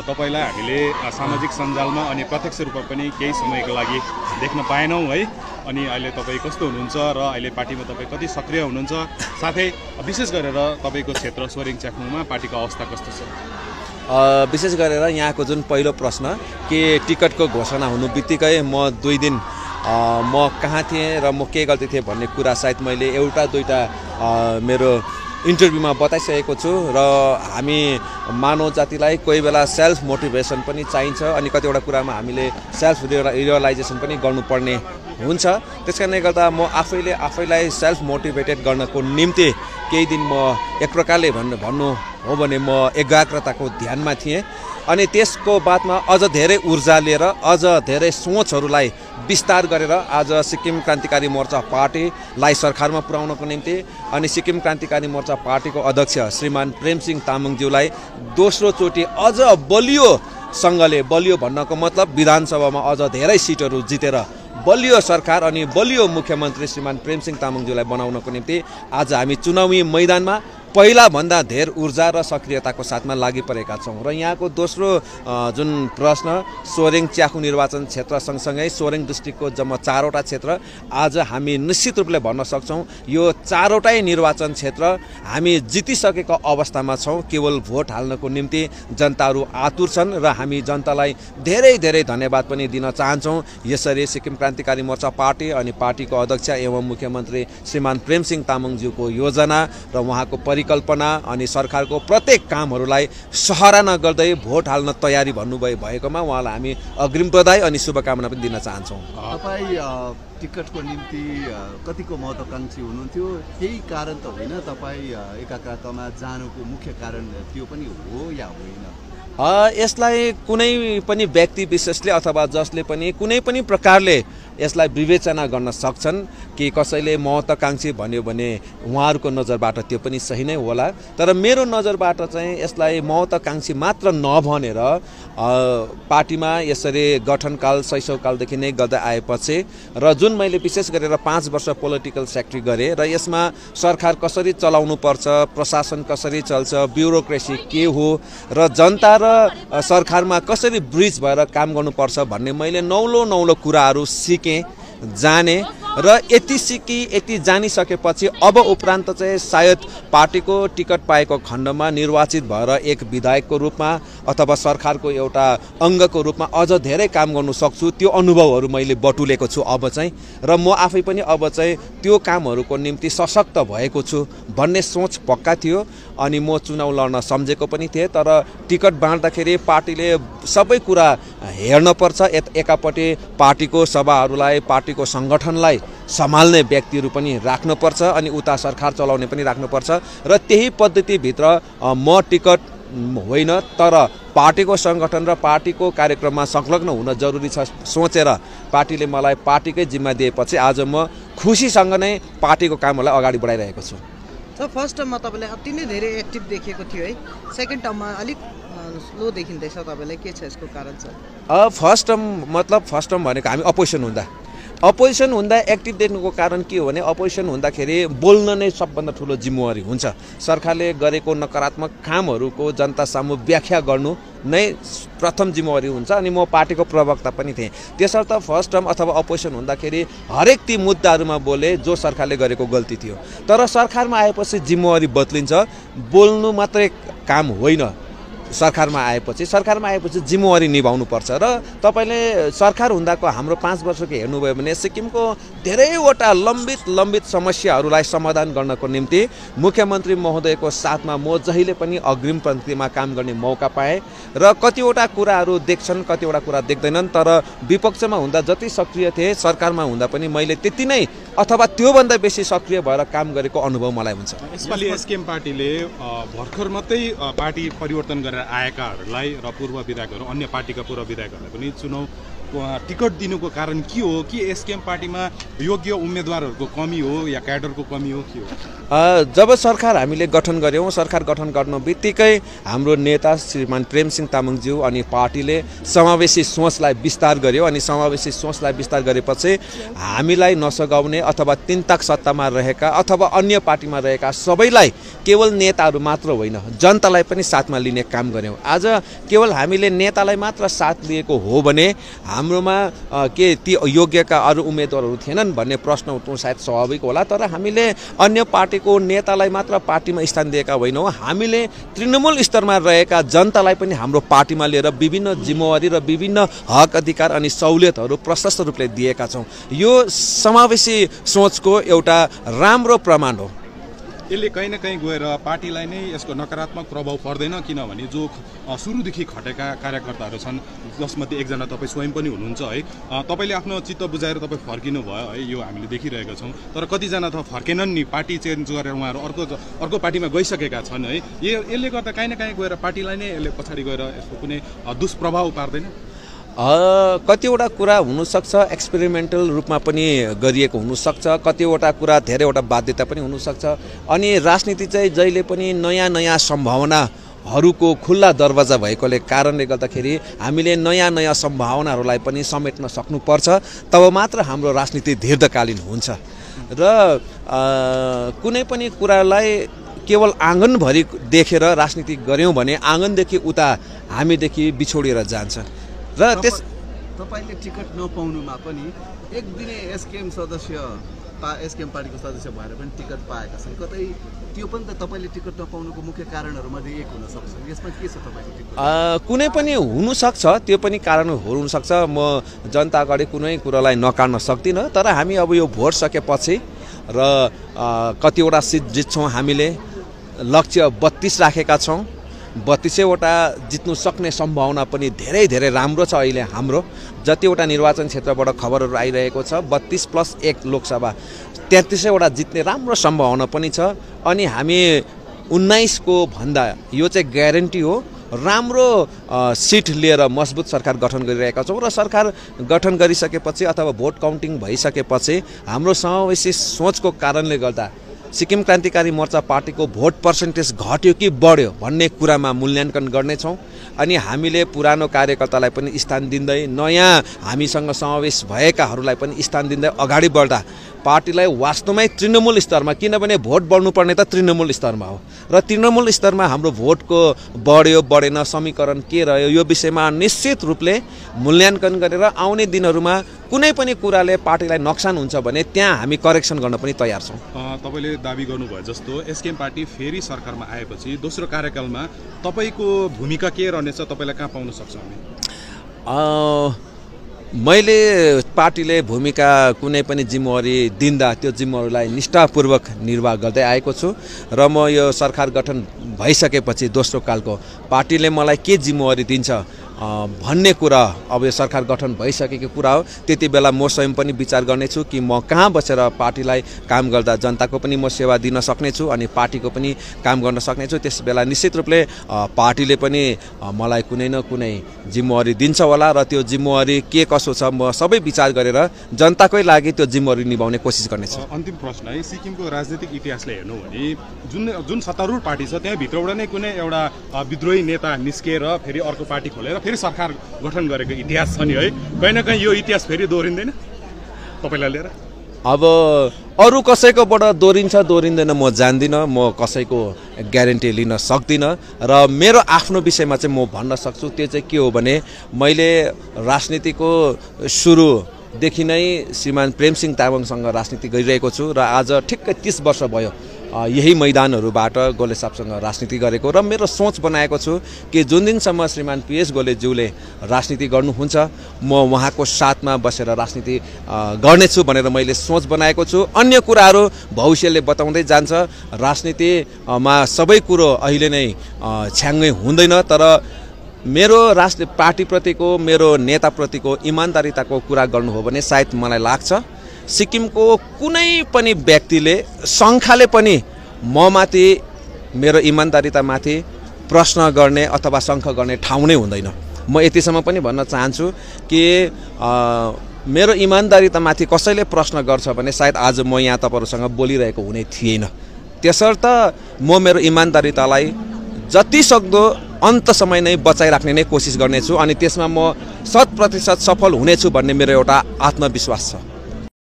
तपाईलाई हामीले सामाजिक सञ्जालमा अनि प्रत्यक्ष रूपमा पनि केही समयको लागि देख्न पाएनौँ है। अनि अहिले तपाईँ कस्तो हुनुहुन्छ र अहिले पार्टीमा तपाईँ कति सक्रिय हुनुहुन्छ, साथै विशेष गरेर तपाईँको क्षेत्र सोरेङ च्याखुङमा पार्टीको अवस्था कस्तो छ? विशेष गरेर यहाँको जुन पहिलो प्रश्न कि टिकटको घोषणा हुनु बित्तिकै म 2 दिन म कहाँ थिएँ र म के गल्ती थिएँ भन्ने कुरा सायद मैले एउटा दुईटा मेरो इन्टरभ्यूमा बताइसकेको छु। र हामी मानव जातिलाई कोही बेला सेल्फ मोटिभेसन पनि चाहिन्छ अनि कतिवटा कुरामा हामीले सेल्फ रियलाइजेसन पनि गर्नुपर्ने हुन्छ। त्यसकारणले गर्दा म आफैलाई सेल्फ मोटिभेटेड गर्नको निम्ति केही दिन म एक प्रकारले भन्नु हो भने म एकाग्रताको ध्यानमा थिएँ। अनि त्यसको बादमा अझ धेरै ऊर्जा लिएर अझ धेरै सोचहरूलाई विस्तार गरेर आज सिक्किम क्रान्तिकारी मोर्चा पार्टीलाई सरकारमा पुर्याउनको निम्ति अनि सिक्किम क्रान्तिकारी मोर्चा पार्टीको अध्यक्ष श्रीमान प्रेमसिंह तामाङज्यूलाई दोस्रो चोटि अझ बलियोसँगले, बलियो भन्नको मतलब विधानसभामा अझ धेरै सिटहरू जितेर बलियो सरकार अनि बलियो मुख्यमन्त्री श्रीमान प्रेमसिंह तामाङज्यूलाई बनाउनको निम्ति आज हामी चुनावी मैदानमा पहिला भन्दा धेर ऊर्जा र सक्रियताको साथमा लागि परेका छौँ। र यहाँको दोस्रो जुन प्रश्न सोरेङ च्याखुङ निर्वाचन क्षेत्र सँगसँगै सोरेङ डिस्ट्रिक्टको जम्मा 4वटा क्षेत्र आज हामी निश्चित रूपले भन्न सक्छौँ यो 4वटै निर्वाचन क्षेत्र हामी जितिसकेको अवस्थामा छौँ। केवल भोट हाल्नको निम्ति जनताहरू आतुर छन् र हामी जनतालाई धेरै धेरै धन्यवाद पनि दिन चाहन्छौँ। यसरी सिक्किम क्रान्तिकारी मोर्चा पार्टी अनि पार्टीको अध्यक्ष एवं मुख्यमन्त्री श्रीमान प्रेमसिंह तामाङज्यूको योजना र उहाँको परिकल्पना अनि सरकारको प्रत्येक कामहरूलाई सराहना गर्दै भोट हाल्न तयारी भन्नुभएकोमा उहाँलाई हामी अग्रिम बधाई अनि शुभकामना पनि दिन चाहन्छौँ। तपाईँ टिकटको निम्ति कतिको महत्त्वाकांक्षी हुनुहुन्थ्यो? केही कारण त होइन तपाईँ एकाग्रतामा जानुको मुख्य कारण त्यो पनि हो या होइन? यसलाई कुनै पनि व्यक्ति विशेषले अथवा जसले पनि कुनै पनि प्रकारले यसलाई विवेचना गर्न सक्छन् कि कसैले महत्त्वाकांक्षी भन्यो भने उहाँहरूको नजरबाट त्यो पनि सही नै होला। तर मेरो नजरबाट चाहिँ यसलाई महत्त्वाकांक्षी मात्र नभनेर पार्टीमा यसरी गठनकाल शैशवकालदेखि नै गर्दै आएपछि र जुन मैले विशेष गरेर 5 वर्ष पोलिटिकल सेक्रेटरी गरेँ र यसमा सरकार कसरी चलाउनु पर्छ, प्रशासन कसरी चल्छ, ब्युरोक्रेसी के हो र जनता र सरकारमा कसरी ब्रिज भएर काम गर्नुपर्छ भन्ने मैले नौलो कुराहरू सिकेँ, जाने र यति सिकी यति जानिसकेपछि अब उपरान्त चाहिँ सायद पार्टीको टिकट पाएको खण्डमा निर्वाचित भएर एक विधायकको रूपमा अथवा सरकारको एउटा अङ्गको रूपमा अझ धेरै काम गर्नु सक्छु। त्यो अनुभवहरू मैले बटुलेको छु अब चाहिँ र म आफै पनि अब चाहिँ त्यो कामहरूको निम्ति सशक्त भएको छु भन्ने सोच पक्का थियो। अनि म चुनाव लड्न सम्झेको पनि थिएँ। तर टिकट बाँड्दाखेरि पार्टीले सबै कुरा हेर्नुपर्छ। एकापट्टि पार्टीको सभाहरूलाई, पार्टीको सङ्गठनलाई सम्हाल्ने व्यक्तिहरू पनि राख्नुपर्छ अनि उता सरकार चलाउने पनि राख्नुपर्छ र त्यही पद्धतिभित्र म टिकट होइन तर पार्टीको सङ्गठन र पार्टीको कार्यक्रममा संलग्न हुन जरुरी छ सोचेर पार्टीले मलाई पार्टीकै जिम्मा दिएपछि आज म खुसीसँग नै पार्टीको कामहरूलाई अगाडि बढाइरहेको छु। सर फर्स्ट टर्ममा तपाईँलाई अति नै धेरै एक्टिभ देखेको थियो है, सेकेन्ड टर्ममा अलिक स्लो देखिँदैछ, तपाईँलाई के छ यसको कारण? छ फर्स्ट टर्म भनेको हामी अपोजिसन हुँदा एक्टिभ देख्नुको कारण के हो भने अपोजिसन हुँदाखेरि बोल्न नै सबभन्दा ठुलो जिम्मेवारी हुन्छ। सरकारले गरेको नकारात्मक कामहरूको जनता सामु व्याख्या गर्नु नै प्रथम जिम्मेवारी हुन्छ। अनि म पार्टीको प्रवक्ता पनि थिएँ, त्यसर्थ फर्स्ट टर्म अथवा अपोजिसन हुँदाखेरि हरेक ती मुद्दाहरूमा बोले जो सरकारले गरेको गल्ती थियो। तर सरकारमा आएपछि जिम्मेवारी बदलिन्छ, बोल्नु मात्रै काम होइन। सरकारमा आएपछि जिम्मेवारी निभाउनुपर्छ र तपाईँले सरकार हुँदाको हाम्रो 5 वर्षको हेर्नुभयो भने सिक्किमको धेरैवटा लम्बित समस्याहरूलाई समाधान गर्नको निम्ति मुख्यमन्त्री महोदयको साथमा म जहिले पनि अग्रिम पङ्क्तिमा काम गर्ने मौका पाएँ र कतिवटा कुराहरू देख्छन्, कतिवटा कुरा देख्दैनन्। तर विपक्षमा हुँदा जति सक्रिय थिए सरकारमा हुँदा पनि मैले त्यति नै अथवा त्योभन्दा बेसी सक्रिय भएर काम गरेको अनुभव मलाई हुन्छ। यसपालि एसकेएम पार्टीले भर्खर मात्रै पार्टी परिवर्तन गरेर आएकाहरूलाई र पूर्व विधायकहरू, अन्य पार्टीका पूर्व विधायकहरूलाई पनि चुनाव टिकट दिनुको कारण के हो कि एसकेएम पार्टीमा योग्य उम्मेदवारहरूको कमी हो या क्याडरको कमी हो के हो? जब सरकार हामीले गठन गऱ्यौँ, सरकार गठन गर्नु बित्तिकै हाम्रो नेता श्रीमान प्रेमसिंह तामाङज्यू अनि पार्टीले समावेशी सोचलाई विस्तार गर्यो अनि समावेशी सोचलाई विस्तार गरेपछि हामीलाई नसगाउने अथवा तीन तक सत्तामा रहेका अथवा अन्य पार्टीमा रहेका सबैलाई केवल नेताहरू मात्र होइन जनतालाई पनि साथमा लिने काम गऱ्यौँ। आज केवल हामीले नेतालाई मात्र साथ लिएको हो भने हाम्रोमा के ती योग्यका अरू उम्मेदवारहरू थिएनन् भन्ने प्रश्न उठ्नु सायद स्वाभाविक होला। तर हामीले अन्य पार्टीको नेतालाई मात्र पार्टीमा स्थान दिएका होइनौँ, हामीले तृणमूल स्तरमा रहेका जनतालाई पनि हाम्रो पार्टीमा लिएर विभिन्न जिम्मेवारी र विभिन्न हक अधिकार अनि सहुलियतहरू प्रशस्त रूपले दिएका छौँ। यो समावेशी सोचको एउटा राम्रो प्रमाण हो। यसले कहीँ न कहीँ गएर पार्टीलाई नै यसको नकारात्मक प्रभाव पर्दैन, किनभने जो सुरुदेखि खटेका कार्यकर्ताहरू छन् जसमध्ये एकजना तपाईँ स्वयं पनि हुनुहुन्छ है, तपाईँले आफ्नो चित्त बुझाएर तपाईँ फर्किनु भयो है, यो हामीले देखिरहेका छौँ। तर कतिजना त फर्केनन् नि, पार्टी चेन्ज गरेर उहाँहरू अर्को पार्टीमा गइसकेका छन् है। यसले गर्दा कहीँ न कहीँ गएर पार्टीलाई नै यसले पछाडि गएर यसको कुनै दुष्प्रभाव पार्दैन? कतिवटा कुरा हुनसक्छ एक्सपेरिमेन्टल रूपमा पनि गरिएको हुनसक्छ, कतिवटा कुरा धेरैवटा बाध्यता पनि हुनसक्छ। अनि राजनीति चाहिँ जहिले पनि नयाँ नयाँ सम्भावनाहरूको खुल्ला दरवाजा भएकोले कारणले गर्दाखेरि हामीले नयाँ नयाँ सम्भावनाहरूलाई पनि समेट्न सक्नुपर्छ, तब मात्र हाम्रो राजनीति दीर्घकालीन हुन्छ। र कुनै पनि कुरालाई केवल आँगनभरि देखेर राजनीति गऱ्यौँ भने आँगनदेखि उता हामीदेखि बिछोडिएर जान्छ। र तपाईँले टिकट नपाउनुमा पनि एक दिने एसकेएम पार्टीको सदस्य भएर पनि टिकट पाएका छन्, कतै त्यो पनि त तपाईँले टिकट नपाउनुको मुख्य कारणहरूमध्ये एक हुनसक्छ। यसमा के छ तपाईँको टिकट? कुनै पनि हुनसक्छ, त्यो पनि कारण हुनसक्छ। म जनता अगाडि कुनै कुरालाई नकार्न सक्दिनँ। तर हामी अब यो भोट सकेपछि र कतिवटा सिट जित्छौँ, हामीले लक्ष्य 32 राखेका छौँ। 32वटा जित्नु सक्ने सम्भावना पनि धेरै धेरै राम्रो छ। अहिले हाम्रो जतिवटा निर्वाचन क्षेत्रबाट खबरहरू आइरहेको छ 32 + 1 लोकसभा 33वटा जित्ने राम्रो सम्भावना पनि छ। अनि हामी 19 को भन्दा यो चाहिँ ग्यारेन्टी हो, राम्रो सिट लिएर मजबुत सरकार गठन गरिरहेका छौँ। र सरकार गठन गरिसकेपछि अथवा भोट काउन्टिङ भइसकेपछि हाम्रो समावेशी सोचको कारणले गर्दा सिक्किम क्रान्तिकारी मोर्चा पार्टीको भोट पर्सेन्टेज घट्यो कि बढ्यो भन्ने कुरामा मूल्याङ्कन गर्नेछौँ। अनि हामीले पुरानो कार्यकर्तालाई पनि स्थान दिँदै नयाँ हामीसँग समावेश भएकाहरूलाई पनि स्थान दिँदै अगाडि बढ्दा पार्टीलाई वास्तवमै तृणमूल स्तरमा, किनभने भोट बढ्नुपर्ने त तृणमूल स्तरमा हो, र तृणमूल स्तरमा हाम्रो भोटको बढ्यो बढेन समीकरण के रह्यो यो विषयमा निश्चित रूपले मूल्याङ्कन गरेर आउने दिनहरूमा कुनै पनि कुराले पार्टीलाई नोक्सान हुन्छ भने त्यहाँ हामी करेक्सन गर्न पनि तयार छौँ। तपाईँले दाबी गर्नुभयो जस्तो एसकेएम पार्टी फेरि सरकारमा आएपछि दोस्रो कार्यकालमा तपाईँको भूमिका के रहनेछ, तपाईँलाई कहाँ पाउन सक्छ हामी? मैले पार्टीले भूमिका कुनै पनि जिम्मेवारी दिँदा त्यो जिम्मेवारीलाई निष्ठापूर्वक निर्वाह गर्दै आएको छु। र म यो सरकार गठन भइसकेपछि दोस्रो कालको पार्टीले मलाई के जिम्मेवारी दिन्छ भन्ने कुरा अब यो सरकार गठन भइसकेको कुरा हो। त्यति बेला म स्वयं पनि विचार गर्नेछु कि म कहाँ बसेर पार्टीलाई काम गर्दा जनताको पनि म सेवा दिन सक्नेछु अनि पार्टीको पनि काम गर्न सक्नेछु। त्यस बेला निश्चित रूपले पार्टीले पनि मलाई कुनै न कुनै जिम्मेवारी दिन्छ होला र त्यो जिम्मेवारी के कसो छ म सबै विचार गरेर जनताकै लागि त्यो जिम्मेवारी निभाउने कोसिस गर्नेछु। अन्तिम प्रश्न है, सिक्किमको राजनीतिक इतिहासले हेर्नु भने जुन सत्तारूढ पार्टी छ त्यहाँ भित्रबाट नै कुनै एउटा विद्रोही नेता निस्किएर फेरि अर्को पार्टी खोलेर फेरि सरकार गठन गरेको इतिहास छ नि है, कहीँ न कहीँ यो इतिहास फेरि दोहोरिँदैन तपाईँलाई लिएर? अब अरू कसैकोबाट दोहोरिँदैन म जान्दिनँ, म कसैको ग्यारेन्टी लिन सक्दिनँ। र मेरो आफ्नो विषयमा चाहिँ म भन्न सक्छु त्यो चाहिँ के हो भने मैले राजनीतिको सुरुदेखि नै श्रीमान प्रेमसिंह तामाङसँग राजनीति गरिरहेको छु र आज ठिक्कै 30 वर्ष भयो यही मैदानहरूबाट गोले साहबसँग राजनीति गरेको। र मेरो सोच बनाएको छु कि जुन दिनसम्म श्रीमान पीएस गोलेज्यूले राजनीति गर्नुहुन्छ म उहाँको साथमा बसेर राजनीति गर्नेछु भनेर मैले सोच बनाएको छु। अन्य कुराहरू भविष्यले बताउँदै जान्छ। राजनीतिमा सबै कुरो अहिले नै छ्याङ्गै हुँदैन, तर मेरो पार्टीप्रतिको मेरो नेताप्रतिको इमान्दारिताको कुरा गर्नु हो भने सायद मलाई लाग्छ सिक्किमको कुनै पनि व्यक्तिले शङ्खाले पनि म माथि मेरो इमान्दारितामाथि प्रश्न गर्ने अथवा शङ्का गर्ने ठाउँ नै हुँदैन। म यतिसम्म पनि भन्न चाहन्छु कि मेरो इमान्दारितामाथि कसैले प्रश्न गर्छ भने सायद आज म यहाँ तपाईँहरूसँग बोलिरहेको हुने थिएन। त्यसर्थ म मेरो इमान्दारितालाई जतिसक्दो अन्तसम्म नै बचाइराख्ने नै कोसिस गर्नेछु अनि त्यसमा म 100% सफल हुनेछु भन्ने मेरो एउटा आत्मविश्वास छ।